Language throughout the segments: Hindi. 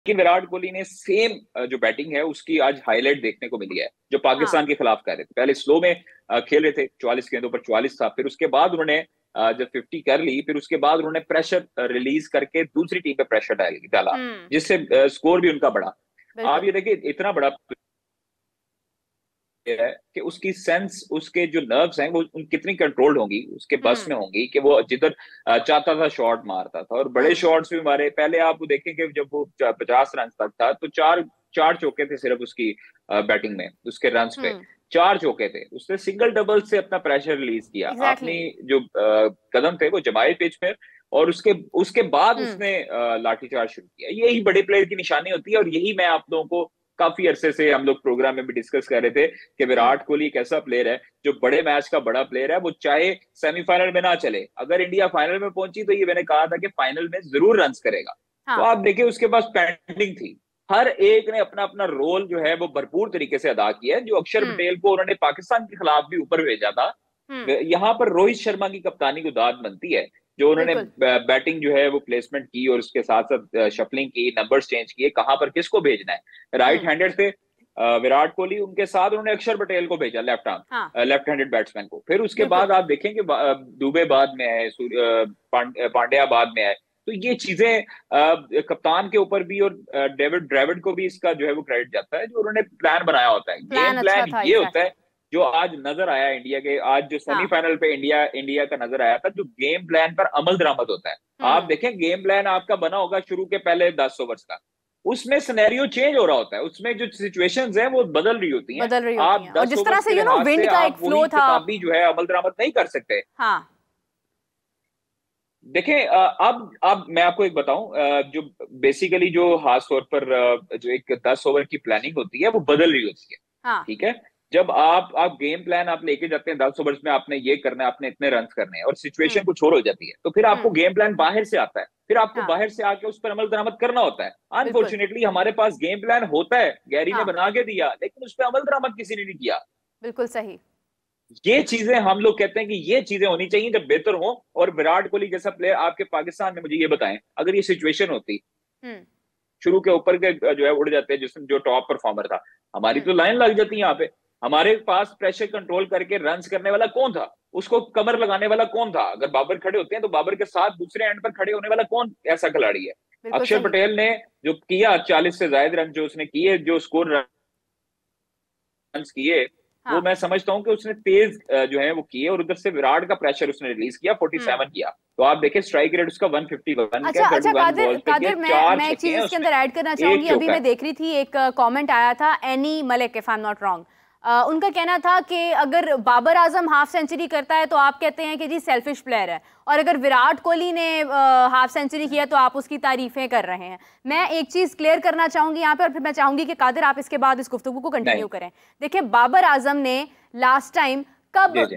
कि विराट कोहली ने सेम जो बैटिंग है उसकी आज हाईलाइट देखने को मिली है जो हाँ। पाकिस्तान के खिलाफ कर रहे थे। पहले स्लो में खेल रहे थे, 44 गेंदों पर 44 था, फिर उसके बाद उन्होंने जब 50 कर ली, फिर उसके बाद उन्होंने प्रेशर रिलीज करके दूसरी टीम पे प्रेशर डाला, जिससे स्कोर भी उनका बढ़ा। आप बिल्कुल। ये देखिए इतना बड़ा है कि उसकी सेंस, उसके जो नर्व्स हैं वो कितनी कंट्रोल्ड होंगी, उसके बस हम्म। में होंगी कि वो जिधर चाहता था शॉट मारता था। और बड़े हम्म। शॉट्स भी मारे। पहले आप वो देखें कि जब वो 50 रन तक था तो चार चार चौके थे सिर्फ उसकी बैटिंग में, उसके रन्स पे हम्म। चार चौके थे। उसने सिंगल डबल से अपना प्रेशर रिलीज किया, एग्जैक्टली। अपनी जो कदम थे वो जमाए पिच में, और उसके उसके बाद हम्म। उसने लाठीचार्ज शुरू किया। यही बड़े प्लेयर की निशानी होती है, और यही मैं आप लोगों को काफी अरसे से हम लोग प्रोग्राम में भी डिस्कस कर रहे थे कि हम्म। विराट कोहली एक ऐसा प्लेयर है जो बड़े मैच का बड़ा प्लेयर है। वो चाहे सेमीफाइनल में ना चले, अगर इंडिया फाइनल में पहुंची तो ये मैंने कहा था कि फाइनल में जरूर रन करेगा। तो हाँ। आप देखिए उसके पास पेंडिंग थी। हर एक ने अपना अपना रोल जो है वो भरपूर तरीके से अदा किया है। जो अक्षर हम्म। पटेल को उन्होंने पाकिस्तान के खिलाफ भी ऊपर भेजा था, हम्म। यहाँ पर रोहित शर्मा की कप्तानी को दाद बनती है। जो उन्होंने बिल्कुल। बैटिंग जो है वो प्लेसमेंट की, और उसके साथ साथ शफलिंग की, नंबर्स चेंज किए, कहां पर किसको भेजना है। राइट हम्म। हैंडेड थे विराट कोहली, उनके साथ उन्होंने अक्षर पटेल को भेजा, हाँ। लेफ्ट हैंडेड बैट्समैन को। फिर उसके बिल्कुल। बाद आप देखेंगे दुबे बाद में आए, पांड्या बाद में आए। तो ये चीजें कप्तान के ऊपर भी, और डेविड ड्रेविड को भी इसका जो है वो क्रेडिट जाता है, जो उन्होंने प्लान बनाया होता है। गेम प्लान अच्छा प्लान था, ये होता एग्जैक्टली। है जो आज नजर आया इंडिया के, आज जो हाँ। सेमीफाइनल पे इंडिया इंडिया का नजर आया था, जो गेम प्लान पर अमल दरामद होता है। आप हम्म। देखें गेम प्लान आपका बना होगा शुरू के पहले 10 ओवर्स का, उसमें सिनेरियो चेंज हो रहा होता है, उसमें जो सिचुएशंस हैं वो बदल रही होती हैं। बदल रही होती आप हैं, और दस जिस तरह ओवर्स से के लिहाज से विंड का एक आप फ्लो वही था। किताबी जो है अमल दरामद नहीं कर सकते। हाँ। देखें अब मैं आपको एक बताऊं, जो बेसिकली जो खास तौर पर जो एक 10 ओवर की प्लानिंग होती है वो बदल रही होती है। हाँ। ठीक है। जब आप गेम प्लान आप लेके जाते हैं 10 ओवर्स में, आपने ये करना है, आपने इतने रन करने हैं, और सिचुएशन हम्म। कुछ और हो जाती है, तो फिर आपको हम्म। गेम प्लान बाहर से आता है, फिर आपको हाँ। बाहर से आके उस पर अमल दरामद करना होता है। बिल्कुल। अनफॉर्चुनेटली हमारे पास गेम प्लान होता है, गैरी ने हाँ। बना के दिया, लेकिन उस पर अमल दरामद किसी ने नहीं किया। बिल्कुल सही। ये चीजें हम लोग कहते हैं कि ये चीजें होनी चाहिए जब बेहतर हो। और विराट कोहली जैसा प्लेयर आपके पाकिस्तान में, मुझे ये बताएं, अगर ये सिचुएशन होती, हम्म। शुरू के ऊपर के जो है उड़ जाते हैं, जिसमें जो टॉप परफॉर्मर था, हमारी हम्म। तो लाइन लग जाती है यहाँ पे। हमारे पास प्रेशर कंट्रोल करके रन्स करने वाला कौन था, उसको कमर लगाने वाला कौन था। अगर बाबर खड़े होते हैं तो बाबर के साथ दूसरे एंड पर खड़े होने वाला कौन ऐसा खिलाड़ी है। बिल्कुल अक्षर सही। पटेल ने जो किया, 40 से ज्यादा रन जो उसने किए, जो स्कोर रन किए, वो हाँ। मैं समझता हूं कि उसने तेज जो है वो किए, और उधर से विराट का प्रेशर उसने रिलीज किया, हम्म। 47 किया। तो आप देखें स्ट्राइक रेट उसका 151 का, अच्छा अच्छा, 31 कादिर बॉल्स पे किया, कादिर, मैं चार मैं एक छक्के चीज हैं इसके उसमें, अंदर ऐड करना एक चाहूंगी। अभी चौका मैं है। देख रही थी, एक कमेंट आया था एनी Malik, if I am not wrong. उनका कहना था कि अगर बाबर आजम हाफ सेंचुरी करता है तो आप कहते हैं कि जी सेल्फिश प्लेयर है, और अगर विराट कोहली ने हाफ सेंचुरी किया तो आप उसकी तारीफें कर रहे हैं। मैं एक चीज क्लियर करना चाहूंगी यहाँ पे, और फिर मैं चाहूंगी कि कादिर आप इसके बाद इस गुफ्तगू को कंटिन्यू नहीं। करें। देखिए, बाबर आजम ने लास्ट टाइम कब जी जी।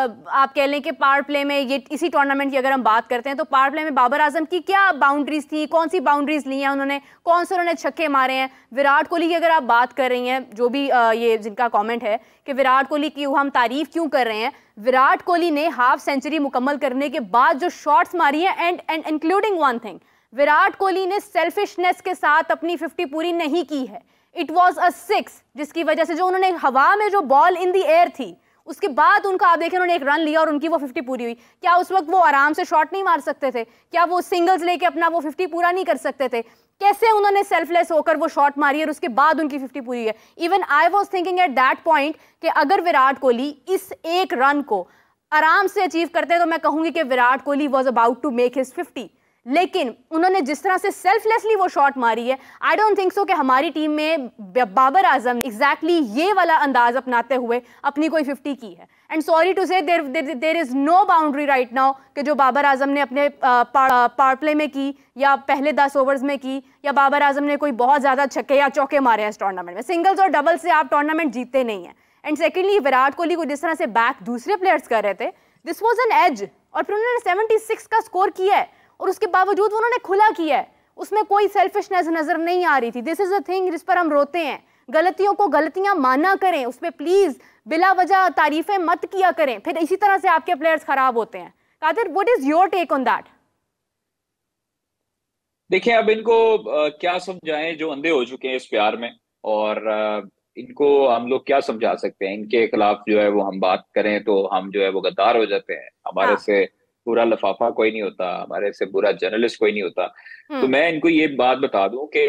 आप कह लें कि पावर प्ले में, ये इसी टूर्नामेंट की अगर हम बात करते हैं, तो पावर प्ले में बाबर आजम की क्या बाउंड्रीज थी, कौन सी बाउंड्रीज ली हैं उन्होंने, कौन से उन्होंने छक्के मारे हैं। विराट कोहली की अगर आप बात कर रही हैं, जो भी ये जिनका कमेंट है कि विराट कोहली की हम तारीफ क्यों कर रहे हैं, विराट कोहली ने हाफ सेंचुरी मुकम्मल करने के बाद जो शॉट्स मारी हैं, and including one thing, Virat Kohli ने सेल्फिशनेस के साथ अपनी 50 पूरी नहीं की है। इट वॉज अ 6, जिसकी वजह से जो उन्होंने हवा में जो बॉल इन दी एयर थी, उसके बाद उनका आप देखें उन्होंने एक रन लिया और उनकी वो 50 पूरी हुई। क्या उस वक्त वो आराम से शॉट नहीं मार सकते थे? क्या वो सिंगल्स लेके अपना वो 50 पूरा नहीं कर सकते थे? कैसे उन्होंने सेल्फलेस होकर वो शॉट मारी और उसके बाद उनकी 50 पूरी है। Even I was thinking at that point कि अगर विराट कोहली इस एक रन को आराम से अचीव करते तो मैं कहूंगी कि Virat Kohli was about to make his 50। लेकिन उन्होंने जिस तरह से सेल्फलेसली वो शॉट मारी है, आई डोंट थिंक सो कि हमारी टीम में बाबर आजम एग्जैक्टली ये वाला अंदाज अपनाते हुए अपनी कोई 50 की है। And sorry to say there is no boundary right now कि जो बाबर आजम ने अपने पावर प्ले में की, या पहले 10 ओवर्स में की, या बाबर आजम ने कोई बहुत ज्यादा छक्के या चौके मारे हैं इस टूर्नामेंट में। सिंगल्स और डबल से आप टूर्नामेंट जीतते नहीं हैं। एंड सेकेंडली, विराट कोहली को जिस तरह से बैक दूसरे प्लेयर्स कर रहे थे, दिस वॉज एन एज, और फिर उन्होंने 76 का स्कोर किया है, और उसके बावजूद उन्होंने खुला किया है, उसमें कोई सेल्फिशनेस नजर नहीं आ रही थी। दिस इज अ थिंग जिस पर हम रोते हैं। गलतियों को गलतियां माना करें, उस पर प्लीज बिला वजह तारीफें मत किया करें, फिर इसी तरह से आपके प्लेयर्स खराब होते हैं। Qadir, what is your take on that? देखिए अब इनको क्या समझाएं जो अंधे हो चुके हैं इस प्यार में। और इनको हम लोग क्या समझा सकते हैं, इनके खिलाफ जो है वो हम बात करें तो हम जो है वो गद्दार हो जाते हैं। हमारे हाँ। से पूरा लफाफा कोई नहीं होता, हमारे से बुरा जर्नलिस्ट कोई नहीं होता। तो हम्म। मैं इनको ये बात बता दूं कि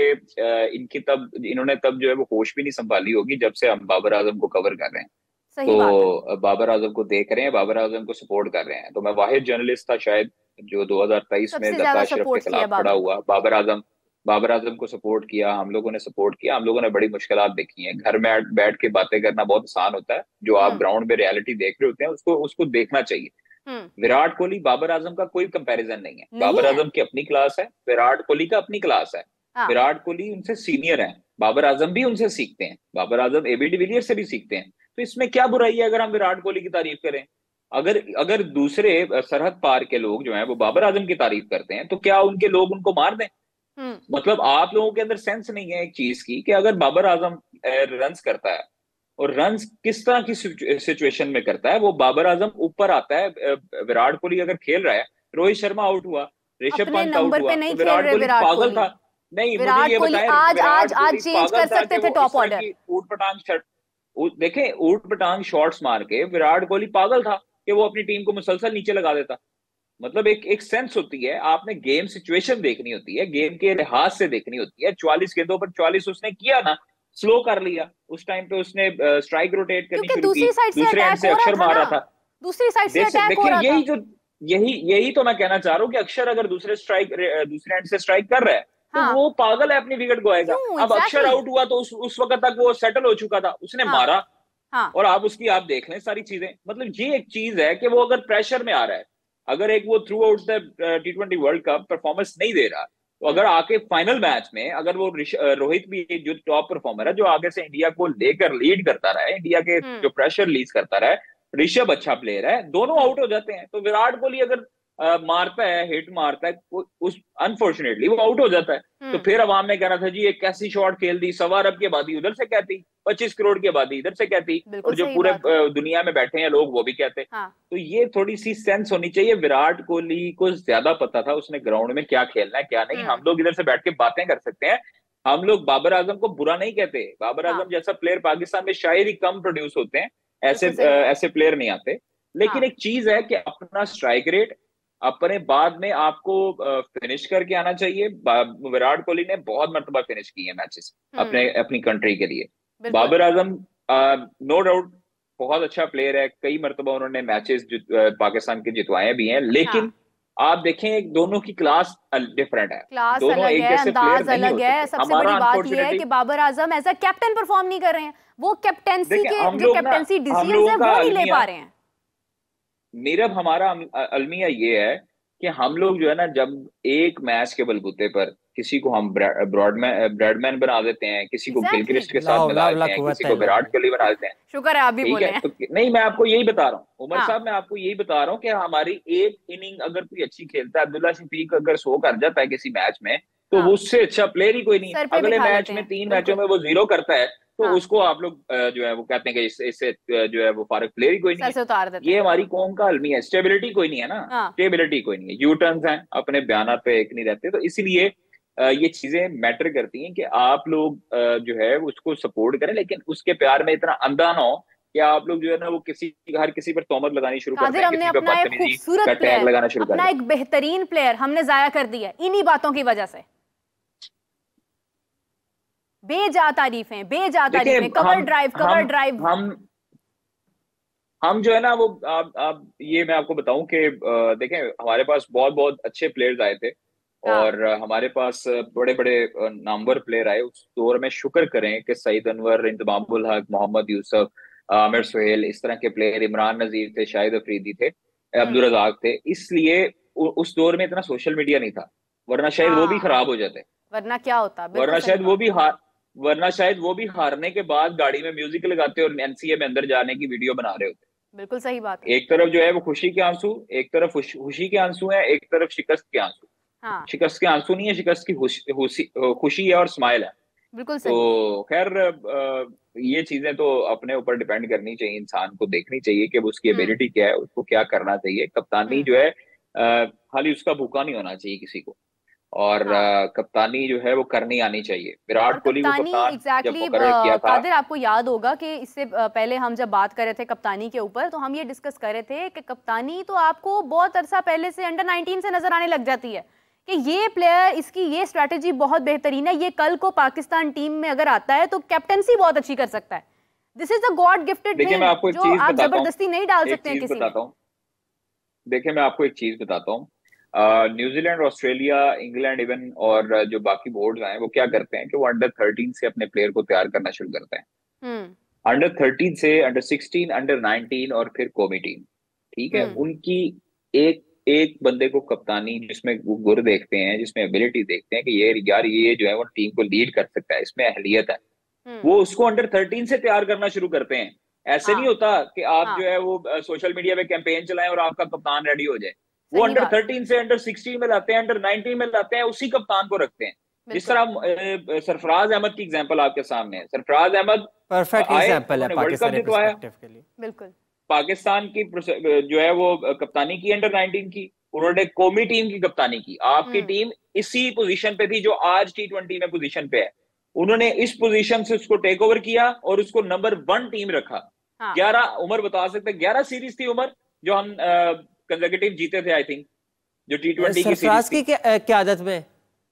इन्होंने तब जो है वो होश भी नहीं संभाली होगी जब से हम बाबर आजम को कवर कर रहे हैं। सही बात है। तो बाबर आजम को देख रहे हैं, बाबर आजम को सपोर्ट कर रहे हैं। तो मैं वाहिद जर्नलिस्ट था शायद जो 2023 में सबसे जद्दा ज्यादा अशरफ के सपोर्ट किया खिलाफ खड़ा बाबर को। हुआ। बाबर आजम को सपोर्ट किया, हम लोगों ने सपोर्ट किया। हम लोगों ने बड़ी मुश्किलात देखी हैं। घर में बैठ के बातें करना बहुत आसान होता है, जो आप हम्म। ग्राउंड में रियलिटी देख रहे होते हैं उसको उसको देखना चाहिए। हम्म। विराट कोहली बाबर आजम का कोई कंपैरिजन नहीं है। नहीं बाबर है। आजम की अपनी क्लास है, विराट कोहली का अपनी क्लास है। हाँ। विराट कोहली उनसे सीनियर है, बाबर आजम भी उनसे सीखते हैं, बाबर आजम एबी डिविलियर्स से भी सीखते हैं। तो इसमें क्या बुराई है अगर हम विराट कोहली की तारीफ करें? अगर अगर दूसरे सरहद पार के लोग जो हैं वो बाबर आजम की तारीफ करते हैं तो क्या उनके लोग उनको मार दें? हम्म। मतलब आप लोगों के अंदर सेंस नहीं है एक चीज की कि अगर बाबर आजम रन्स करता है, और रन्स किस तरह की सिचुएशन में करता है, वो बाबर आजम ऊपर आता है। विराट कोहली अगर खेल रहा है, रोहित शर्मा आउट हुआ, ऋषभ अपने पंत आउट नंबर पे हुआ, तो नहीं खेल विराट रहे कोहली विराट पागल कोहली। था। नहीं, मुझे विराट ये कोहली बताएं, आज आज विराट आज कोहली चेंज पागल कर था सकते कि थे वो टॉप इस तरह ऑर्डर। की ऊट पटांग शर्ट देखें, ऊट पटांग शॉट्स मार के विराट कोहली पागल था कि वो अपनी टीम को मुसलसल नीचे लगा देता। मतलब एक एक सेंस होती है, आपने गेम सिचुएशन देखनी होती है, गेम के लिहाज से देखनी होती है। 44 गेंदों पर 44 उसने किया ना, स्लो कर लिया। उस टाइम पे उसने स्ट्राइक रोटेट करनी क्योंकि शुरू की, दूसरी साइड से दूसरे एंड अटैक से हो रहा अक्षर था मार ना। रहा था। दूसरी साइड से अटैक हो देखिए रहा था। यही तो मैं कहना चाह रहा हूँ कि अक्षर अगर दूसरे एंड से स्ट्राइक कर रहा है तो हाँ। वो पागल है, अपनी विकेट गवाएगा। क्यों? अब अक्षर एग्जैक्टली आउट हुआ तो उस वक्त तक वो सेटल हो चुका था, उसने हाँ। मारा। हाँ। और आप देख लें सारी चीजें। मतलब ये एक चीज है कि वो अगर प्रेशर में आ रहा है, अगर एक वो throughout the T20 world cup performance नहीं दे रहा, तो हम्म। अगर आके फाइनल मैच में अगर वो रोहित भी जो टॉप परफॉर्मर है, जो आगे से इंडिया को लेकर लीड करता रहा है, इंडिया के हम्म। जो प्रेशर रिलीज करता रहा है, ऋषभ अच्छा प्लेयर है, दोनों हम्म। आउट हो जाते हैं। तो विराट कोहली अगर मारता है, हिट मारता है, उस अनफॉर्चुनेटली वो आउट हो जाता है। तो हम्म। फिर अवाम ने कहना था जी एक कैसी शॉट खेल दी, 1.25 अरब की आबादी उधर से कहती, 25 करोड़ की आबादी इधर से कहती, बिल्कुल और जो सही पूरे बात है। दुनिया में बैठे हैं लोग वो भी कहते। हाँ। तो ये थोड़ी सी सेंस होनी चाहिए। विराट कोहली को ज्यादा पता था, उसने ग्राउंड में क्या खेलना है क्या नहीं। हम्म। हम लोग इधर से बैठ के बातें कर सकते हैं, हम लोग बाबर आजम को बुरा नहीं कहते। बाबर हाँ। आजम जैसा प्लेयर पाकिस्तान में शायद ही कम प्रोड्यूस होते हैं, ऐसे बिल्कुल सही बात। ऐसे प्लेयर नहीं आते। लेकिन हाँ। एक चीज है कि अपना स्ट्राइक रेट, अपने बाद में आपको फिनिश करके आना चाहिए। विराट कोहली ने बहुत मरतबा फिनिश किए मैचेस हम्म। अपनी कंट्री के लिए। बिल्कुल। बाबर आजम नो डाउट बहुत अच्छा प्लेयर है, कई मरतबा उन्होंने मैचेस पाकिस्तान के जितवाए भी हैं। हाँ। लेकिन आप देखें दोनों की क्लास डिफरेंट है, क्लास दोनों अलग एक है, जैसे प्लेयर अंदाज नहीं अलग हो है। सकते। सबसे बड़ी हमारा बात यह है अनफॉर्चुनेटली, कि Babar Azam as a captain perform नहीं कर रहे हैं। वो कैप्टेंसी देखिए के हम जो लोग ना, कैप्टेंसी हम डिसीजंस लोगों है का वो नहीं ले अलमिया, पा रहे हैं। नीरव हमारा अलमिया ये है कि हम लोग जो है ना, जब एक मैच के बलबूते पर किसी को हम ब्रैडमैन बना देते हैं, किसी को एग्जैक्टली गिलक्रिस्ट के साथ लाहौल मिला ला देते हैं, कुव्वत किसी को इल्ला विराट बिल्लाह। कोहली बना देते हैं। शुक्र है आप भी ठीक बोले है, हैं। तो नहीं, मैं आपको यही बता रहा हूँ उमर हाँ। साहब, मैं आपको यही बता रहा हूँ कि हमारी एक इनिंग अगर कोई अच्छी खेलता है, अब्दुल्ला शफीक अगर 100 कर जाता है किसी मैच में, तो वो हाँ। उससे अच्छा प्लेयर ही कोई नहीं है। सर पे अगले बिठा मैच लेते में हैं 3 मैचों बिल्कुल। में वो 0 करता है, तो हाँ। उसको आप लोग जो है वो कहते हैं कि इससे जो है वो फारक प्लेयर ही कोई नहीं सर है। से उतार देते ये हैं। हमारी कौम का अलमी है, स्टेबिलिटी कोई नहीं है ना, हाँ। स्टेबिलिटी कोई नहीं है, यू टर्न्स हैं, अपने बयान पे एक नहीं रहते। तो इसलिए ये चीजें मैटर करती हैं कि आप लोग जो है उसको सपोर्ट करें, लेकिन उसके प्यार में इतना अंधा ना हो कि आप लोग जो है ना वो हर किसी पर तोहमत लगानी शुरू कर कादिर, दें, हमने किसी पर अपना एक बदतमीजी खूबसूरत का टैग प्लेयर, लगाना शुरू कर अपना दें। एक बेहतरीन प्लेयर हमने जाया कर दिया इन्हीं बातों की वजह से। बेजा तारीफें, बेजा देखिए तारीफें, कवर ड्राइव, कवर ड्राइव। हम हम जो है ना वो आप ये मैं आपको बताऊं कि देखें हमारे पास बहुत बहुत अच्छे प्लेयर्स आए थे, हाँ। और हमारे पास बड़े बड़े नामवर प्लेयर आए उस दौर में। शुक्र करें कि सईद अनवर, इंतजामुल हक, मोहम्मद यूसुफ, आमिर सुहेल, इस तरह के प्लेयर, इमरान नजीर थे, शाहिद अफरीदी थे, हम्म। अब्दुल रजाक थे। इसलिए उस दौर में इतना सोशल मीडिया नहीं था, वरना शायद वो भी हाँ। खराब हो जाते। वरना क्या होता, बिल्कुल वरना सही शायद वो बात भी हार वरना शायद वो भी हारने के बाद गाड़ी में म्यूजिक लगाते और एनसीए में अंदर जाने की वीडियो बना रहे होते। है। बिल्कुल सही बात है। एक तरफ जो है वो खुशी के आंसू, एक तरफ खुशी के आंसू है, एक तरफ शिकस्त के आंसू। हाँ। शिकस्त के आंसू नहीं है, शिकस्त की खुशी है और स्माइल है। बिल्कुल सही। तो खैर ये चीजें तो अपने ऊपर डिपेंड करनी चाहिए, इंसान को देखनी चाहिए कि वो उसकी हम्म। एबिलिटी क्या है, उसको क्या करना चाहिए। कप्तानी हम्म। जो है खाली उसका भूखा नहीं होना चाहिए किसी को। और कप्तानी जो है वो करनी आनी चाहिए। विराट कोहली को कप्तान जब मुकर्रर किया था, कादिर आपको याद होगा कि इससे पहले हम जब बात कर रहे थे कप्तानी के ऊपर, तो हम ये डिस्कस कर रहे थे कि कप्तानी तो आपको बहुत अरसा पहले से अंडर 19 से नजर आने लग जाती है कि ये प्लेयर, इसकी ये स्ट्रैटेजी बहुत बेहतरीन है, ये कल को पाकिस्तान टीम में अगर आता है तो कैप्टनसी बहुत अच्छी कर सकता है। This is the god gifted thing जो आप जबरदस्ती नहीं डाल सकते हैं किसी में। देखिए मैं आपको एक चीज बताता हूँ, न्यूजीलैंड, ऑस्ट्रेलिया, इंग्लैंड इवन और जो बाकी बोर्ड्स हैं वो क्या करते हैं कि वो अंडर 13 से अपने प्लेयर को तैयार करना शुरू करते हैं। अंडर 13 से अंडर 16, अंडर 19 और फिर कौमी टीम, ठीक है। उनकी एक एक बंदे को कप्तानी जिसमें वो गुर देखते हैं, जिसमें एबिलिटी देखते हैं कि ये यार ये जो है वो टीम को लीड कर सकता है, इसमें अहलियत है, वो उसको अंडर 13 से तैयार करना शुरू करते हैं। ऐसे नहीं होता कि आप जो है वो सोशल मीडिया पे कैंपेन चलाएं और आपका कप्तान रेडी हो जाए। वो अंडर 13 से अंडर 16 में लाते हैं, अंडर 19 में लाते हैं, उसी कप्तान को रखते हैं। जिस तरह सरफराज अहमद की एग्जांपल आपके सामने है। सरफराज अहमद परफेक्ट एग्जांपल है वर्ल्ड कप जितवाया, बिल्कुल पाकिस्तान की जो है वो कप्तानी की अंडर 19 की, उन्होंने कौमी टीम की कप्तानी की। आपकी टीम इसी पोजीशन पे थी जो आज T20 में पोजीशन पे है, उन्होंने इस पोजीशन से उसको टेक ओवर किया और उसको नंबर 1 टीम रखा। 11 उमर बता सकते, 11 सीरीज थी उमर जो हम कंसेक्यूटिव जीते थे, आई थिंक, जो T20 की सरफराज की क़यादत में।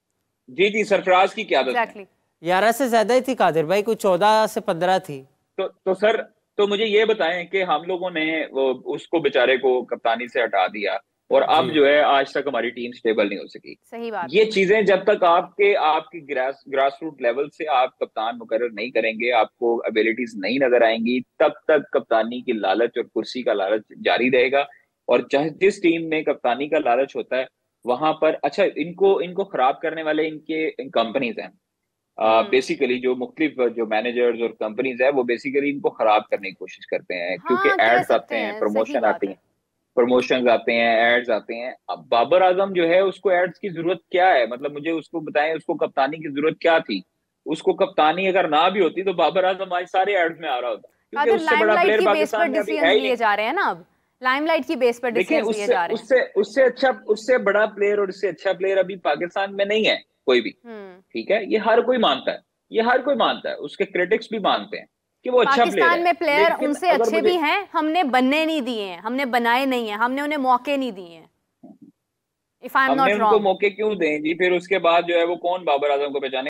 जी सरफराज की क़यादत में 11 से ज्यादा ही थी कादिर भाई, कुछ 14 से 15 थी। तो सर तो मुझे ये बताएं कि हम लोगों ने वो उसको बेचारे को कप्तानी से हटा दिया और अब जो है आज तक हमारी टीम स्टेबल नहीं हो सकी। सही बात। ये चीजें जब तक आपकी ग्रास रूट लेवल से आप कप्तान मुकर्रर नहीं करेंगे, आपको एबिलिटीज नहीं नजर आएंगी, तब तक कप्तानी की लालच और कुर्सी का लालच जारी रहेगा। और चाहे जिस टीम में कप्तानी का लालच होता है वहां पर, अच्छा इनको खराब करने वाले इनके कंपनीज हैं, बेसिकली जो मुख्तलिफ जो मैनेजर्स और कंपनीज है वो बेसिकली इनको खराब करने की कोशिश करते हैं, क्योंकि एड्स आते हैं, प्रमोशन आती है, प्रमोशंस आते हैं, एड्स आते हैं। अब बाबर आजम जो है उसको एड्स की जरूरत क्या है? मतलब मुझे उसको बताएं, उसको कप्तानी की जरूरत क्या थी? उसको कप्तानी अगर ना भी होती तो बाबर आजम आज सारे एड्स में आ रहा होता, क्योंकि उससे बड़ा प्लेयर पाकिस्तान में अभी है ही नहीं। जा रहे हैं ना अब लाइमलाइट की बेस पर डिसीजंस लिए जा रहे हैं। उससे बड़ा प्लेयर और उससे अच्छा प्लेयर अभी पाकिस्तान में नहीं है कोई भी, ठीक है। ये हर कोई मानता है, ये हर कोई मानता है, उसके क्रिटिक्स भी मानते हैं कि वो अच्छा प्लेयर है। पाकिस्तान में प्लेयर उनसे अच्छे भी हैं, हमने बनने नहीं दिए हैं, हमने बनाए नहीं है, हमने उन्हें मौके नहीं दिए हैं। हमने उनको मौके क्यों दें जी? फिर उसके बाद जो है वो कौन बाबर आजम को पहचाने?